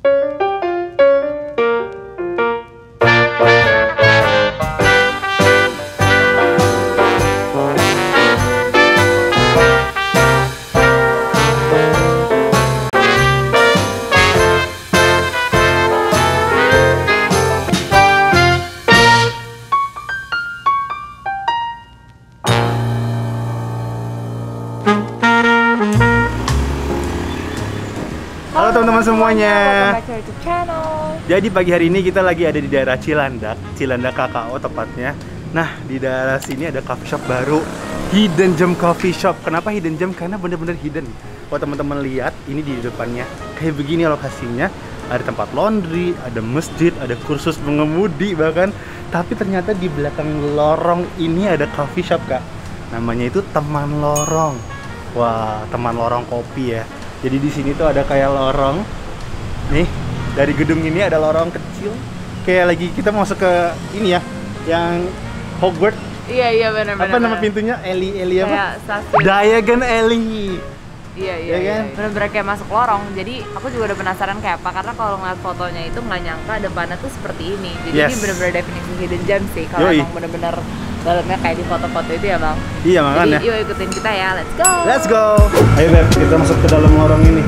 Halo teman-teman semuanya. Welcome back to our YouTube channel. Jadi pagi hari ini kita lagi ada di daerah Cilandak KKO tepatnya. Nah, di daerah sini ada coffee shop baru, Hidden Gem Coffee Shop. Kenapa Hidden Gem? Karena bener-bener hidden. Kalau teman-teman lihat, ini di depannya kayak begini lokasinya. Ada tempat laundry, ada masjid, ada kursus mengemudi bahkan. Tapi ternyata di belakang lorong ini ada coffee shop, Kak. Namanya itu Teman Lorong. Wah, Teman Lorong Kopi ya. Jadi di sini tuh ada kayak lorong. Nih, dari gedung ini ada lorong kecil. Kayak lagi kita masuk ke ini ya, yang Hogwarts. Iya benar-benar. Apa nama pintunya? Ellie apa? Kayak stasiun. Diagon Alley. Iya Ya kan? Benar-benar kayak masuk lorong. Jadi aku juga udah penasaran kayak apa, karena kalau ngeliat fotonya itu nggak nyangka depannya tuh seperti ini. Jadi Yes. ini benar-benar definisi hidden gem sih. Kalau emang benar-benar dalamnya kayak di foto-foto itu ya bang. Iya makanya. Jadi yuk ikutin kita ya, let's go. Let's go. Ayo Beb, kita masuk ke dalam lorong ini.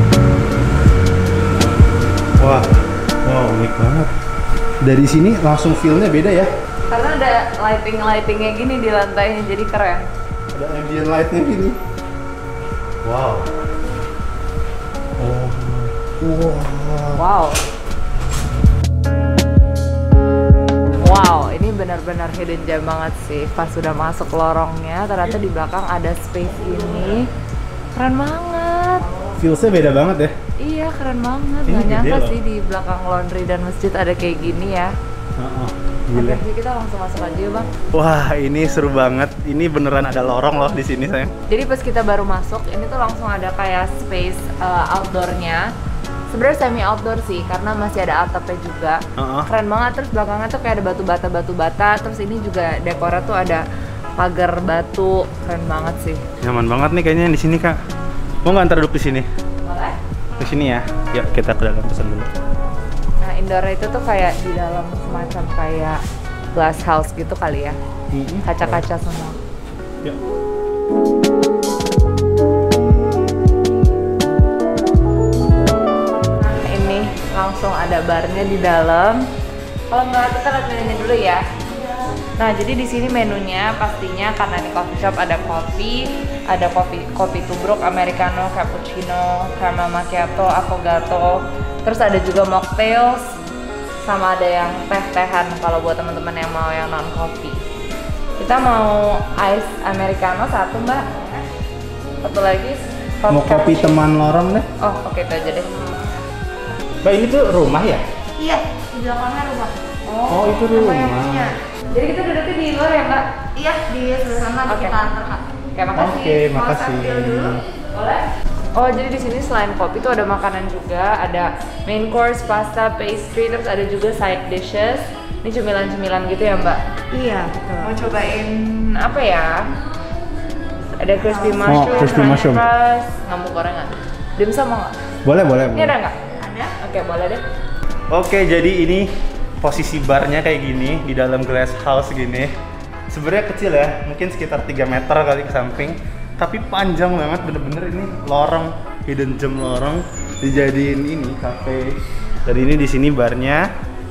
Wah, unik banget. Dari sini langsung feel-nya beda ya. Karena ada lightingnya gini di lantainya, jadi keren. Ada ambient light-nya gini. Wow. Oh. Wow. Wow, ini benar-benar hidden gem banget sih. Pas sudah masuk lorongnya, ternyata di belakang ada space ini. Keren banget. Feel-nya beda banget ya. Iya, keren banget. Ini Gak gede nyangka loh. sih di belakang laundry dan masjid ada kayak gini ya. Gila. Oke, kita langsung masuk aja ya bang. Wah, ini seru banget. Ini beneran ada lorong loh di sini sayang. Jadi pas kita baru masuk, ini tuh langsung ada kayak space outdoornya. Sebenarnya semi outdoor sih, karena masih ada atapnya juga. Keren banget. Terus belakangnya tuh kayak ada batu bata. Terus ini juga dekornya tuh ada pagar batu. Keren banget sih. Nyaman banget nih kayaknya di sini kak. Mau nggak antar duduk di sini? Boleh? Di sini ya. Yuk kita ke dalam pesan dulu. Nah, indoornya itu tuh kayak di dalam semacam kayak glass house gitu kali ya. Kaca-kaca semua. Yuk. Nah, ini langsung ada barnya di dalam. Kalau nggak, kita lihat menunya dulu ya. Nah, jadi di sini menunya pastinya karena ini coffee shop ada kopi tubruk, americano, cappuccino, caramel macchiato, affogato. Terus ada juga mocktails, sama ada yang teh-tehan kalau buat teman-teman yang mau yang non kopi. Kita mau ice americano satu mbak, satu lagi Mau kopi Teman Lorong deh. Oh oke, itu aja deh. Mbak ini tuh rumah ya? Iya, di belakangnya rumah. Oh, itu rumah. yang punya. Jadi kita duduknya di luar ya mbak? Iya, di sebelah sana. Oke. Kita antar kak. Oke, makasih. Oke, Mau makasih. sambil dulu? Boleh? Oh, jadi di sini selain kopi tuh ada makanan juga, ada main course, pasta, pastry, terus ada juga side dishes. Ini cemilan-cemilan gitu ya mbak? Iya, betul. Mau cobain apa ya? Ada crispy mushroom, crispy french mushroom. fries, ngamuk gorengan. Dimsum mau nggak? Boleh. Ini ada nggak? Ada. Oke, boleh deh. Oke, jadi ini posisi barnya kayak gini di dalam glass house gini. Sebenarnya kecil ya, mungkin sekitar 3 meter kali ke samping. Tapi panjang banget, bener-bener ini lorong, hidden gem lorong dijadiin ini cafe. Jadi ini di sini barnya,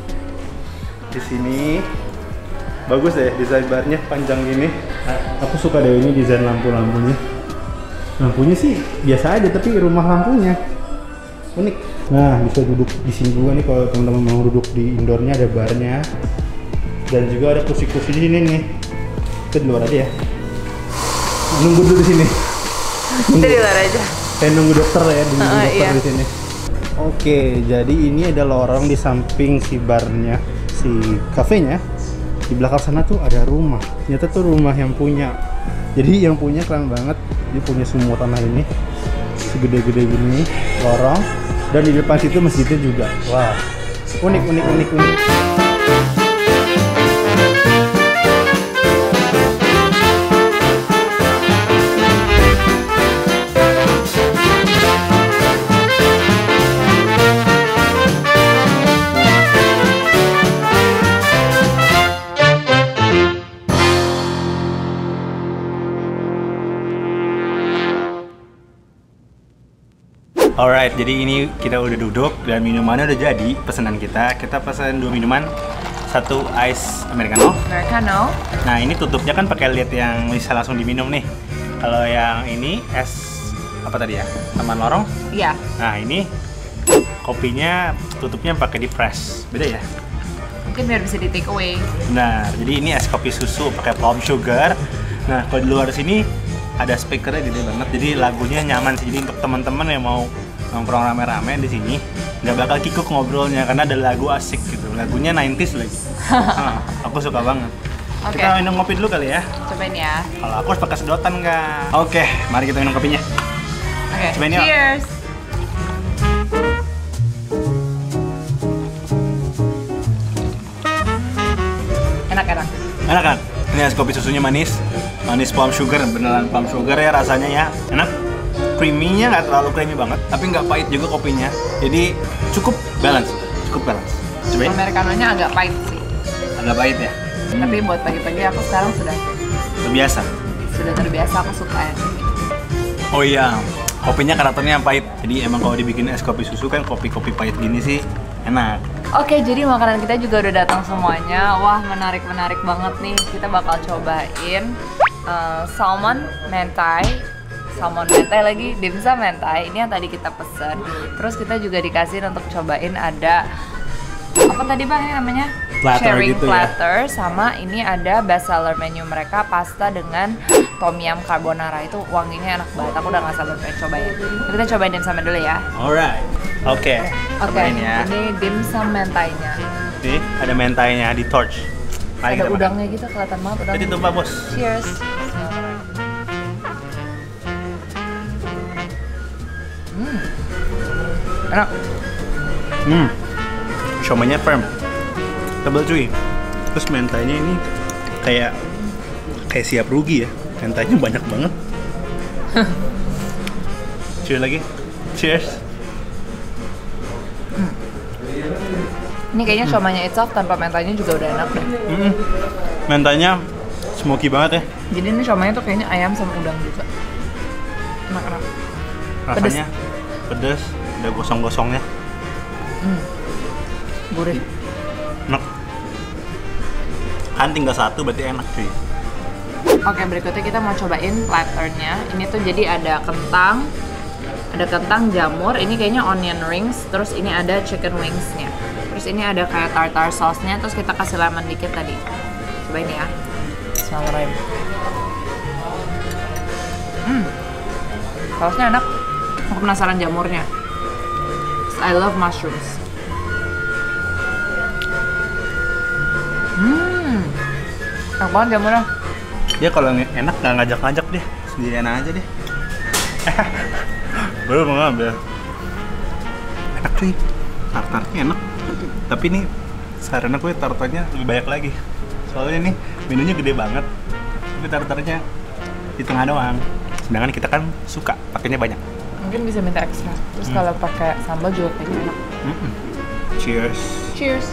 di sini bagus deh desain barnya panjang gini. Aku suka deh ini desain lampu-lampunya. Lampunya sih biasa aja, tapi rumah lampunya unik. Nah, bisa duduk di sini juga nih kalau teman-teman mau duduk di indoornya, ada barnya. Dan juga ada kursi-kursi di sini nih. Kita di luar aja ya. Nunggu dulu di sini. Kita di luar aja. Kayak nunggu dokter ya, nunggu dokter iya. di sini. Oke, jadi ini ada lorong di samping si barnya, si kafenya. Di belakang sana tuh ada rumah. Ternyata tuh rumah yang punya. Jadi yang punya keren banget. Dia punya semua tanah ini. Segede-gede gini, lorong. Dan di depan situ masjidnya juga. Wah, unik. Alright, jadi ini kita udah duduk dan minumannya udah jadi pesanan kita. Kita pesan 2 minuman, 1 ice americano. Americano. Nah ini tutupnya kan pakai lid yang bisa langsung diminum nih. Kalau yang ini es apa tadi ya? Taman Lorong. Iya. Nah ini kopinya tutupnya pakai di press. Beda ya? Mungkin biar bisa di take away. Benar. Jadi ini es kopi susu pakai palm sugar. Nah kalau di luar sini ada speakernya gede banget. Jadi lagunya nyaman sih. Jadi untuk teman-teman yang mau nongkrong rame-rame di sini nggak bakal kikuk ngobrolnya karena ada lagu asik gitu. Lagunya 90s lagi. Aku suka banget. Oke. Kita minum kopi dulu kali ya. Cobain ya. Kalau aku harus pakai sedotan nggak? Oke, mari kita minum kopinya. Oke. Cobain yuk. Cheers. Enak. Enak kan? Ini es kopi susunya manis, manis plum sugar, beneran plum sugar ya rasanya ya. Enak. Creamy-nya nggak terlalu creamy banget, tapi nggak pahit juga kopinya. Jadi cukup balance. Cobain. Americanonya agak pahit sih. Agak pahit ya. Tapi buat pagi-pagi aku sekarang sudah terbiasa, aku suka ya. Oh iya, kopinya karakternya pahit. Jadi emang kalau dibikin es kopi susu kan kopi-kopi pahit gini sih enak. Oke, jadi makanan kita juga udah datang semuanya. Wah, menarik banget nih. Kita bakal cobain salmon mentai lagi, dimsum mentai. Ini yang tadi kita pesen. Terus kita juga dikasih untuk cobain ada apa tadi bang ini namanya? Platter Sharing gitu platter ya. Sama ini ada best seller menu mereka pasta dengan tom yum carbonara. Itu wanginya enak banget. Aku udah gak sabar pengen cobain. Kita cobain dimsum dulu ya. Alright. Oke. Cobain ya. Ini dimsum mentainya. Nih, ada mentainya di torch. Mari Ada kita udangnya gitu, kelihatan banget udangnya. Jadi tumpah bos. Cheers. Enak. Siomaynya firm, tebal cuy. Terus mentainya ini kayak siap rugi ya. Mentainya banyak banget. Cheers lagi. Cheers. Ini kayaknya siomaynya itself tanpa mentainya juga udah enak deh. Mentainya smoky banget ya. Jadi ini siomaynya tuh kayaknya ayam sama udang juga. Enak. Rasanya pedes, ada gosong-gosongnya. Gurih. Enak. Kan tinggal satu berarti enak cuy. Oke, berikutnya kita mau cobain platternya. Ini tuh jadi ada kentang, jamur. Ini kayaknya onion rings. Terus ini ada chicken wingsnya. Terus ini ada kayak tartar sauce-nya. Terus kita kasih lemon dikit tadi. Cobain ya. Bismillahirrahmanirrahim. Sausnya enak. Aku penasaran jamurnya. I love mushrooms. Enak banget jamurnya. Dia kalau enak nggak ngajak-ngajak deh, sendirian aja deh. Baru mau ngambil. Enak cuy, tartarnya enak. Tapi ini saran aku tartarnya lebih banyak lagi. Soalnya nih menunya gede banget, tapi tartarnya di tengah doang. Sedangkan kita kan suka pakainya banyak. Mungkin bisa minta ekstra. Terus kalau pakai sambal juga kayaknya enak. Cheers. Cheers.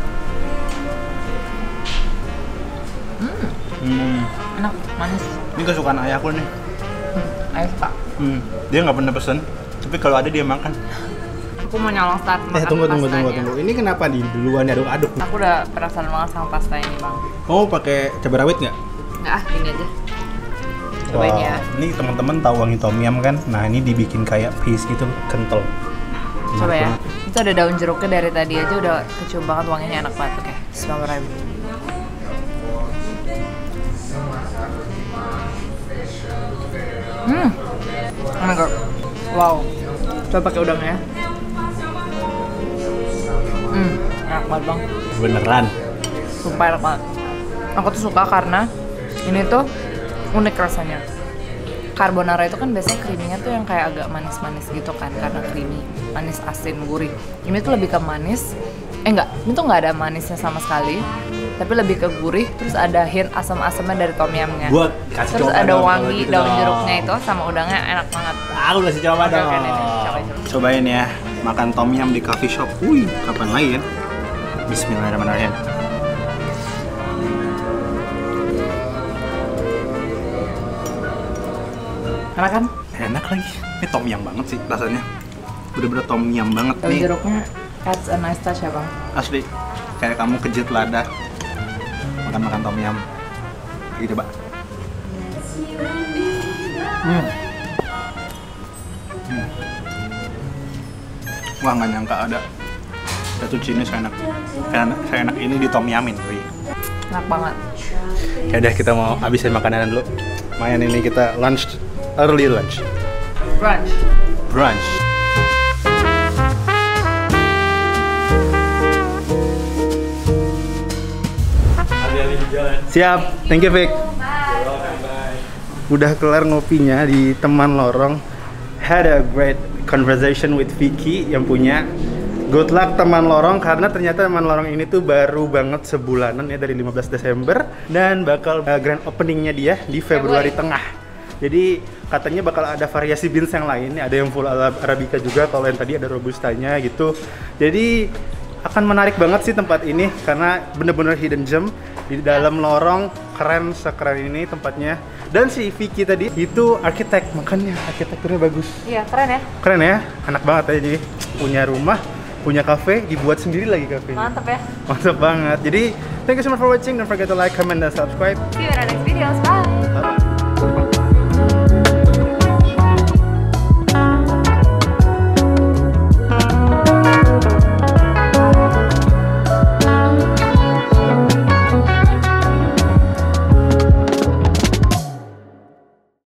Enak, manis. Ini kesukaan ayahku nih. Ayo suka. Dia nggak pernah pesen, tapi kalau ada dia makan. Aku mau nyolong start makan Tunggu. pastanya. Ini kenapa di duluan diaduk-aduk? Aku udah penasaran banget sama pasta ini bang. Oh, pakai cabai rawit nggak? Nggak, gini aja. Cobain ya. Ini teman-teman tahu wangi tom yum kan? Nah ini dibikin kayak paste gitu, kental. Coba ya. Itu ada daun jeruknya dari tadi aja udah kecium banget wanginya enak banget. Oke, bismillahirrahmanirrahim. Oh my god. Wow. Coba pakai udangnya. Enak banget bang. Beneran. Sumpah enak banget. Aku tuh suka karena ini tuh unik rasanya. Carbonara itu kan biasanya creamy-nya tuh yang kayak agak manis-manis gitu kan, karena creamy, manis, asin, gurih. Ini tuh lebih ke manis. Enggak, ini tuh nggak ada manisnya sama sekali, tapi lebih ke gurih. Terus ada hint asam-asamnya dari tom yumnya. Terus ada wangi daun jeruknya itu sama udangnya enak banget. Aku udah coba dong. Cobain ya, makan tom yum di coffee shop. Wih, kapan lagi ya? Bismillahirrahmanirrahim. Enak kan? Enak lagi. Ini tom yum banget sih rasanya. bener-bener tom yum banget Daun nih. jeruknya adds a nice touch ya bang. Asli, kayak kamu kejut lada makan-makan tom yum. Lagi coba. Wah, nggak nyangka ada fettuccine seenak ini di tom yumin. Enak banget. Ya udah, kita mau habisin makanan dulu. Lumayan ini kita early lunch. Brunch. Siap, thank you Vic. Udah kelar ngopinya di Teman Lorong. Had a great conversation with Vicky yang punya Good Luck Teman Lorong, karena ternyata Teman Lorong ini tuh baru banget sebulanan ya, dari 15 Desember, dan bakal grand openingnya dia di Februari tengah. Jadi katanya bakal ada variasi beans yang lain, ada yang full Arabica juga, kalau yang tadi ada Robustanya gitu. Jadi akan menarik banget sih tempat ini, karena bener-bener hidden gem di dalam lorong, keren sekeren ini tempatnya. Dan si Vicky tadi itu arsitek, makanya arsitekturnya bagus. Iya, keren ya. Keren ya, enak banget ya, jadi punya rumah, punya cafe, dibuat sendiri lagi kafenya. Mantep ya. Mantap banget. Jadi thank you so much for watching, don't forget to like, comment, dan subscribe. See you in our next videos. Bye. Bye.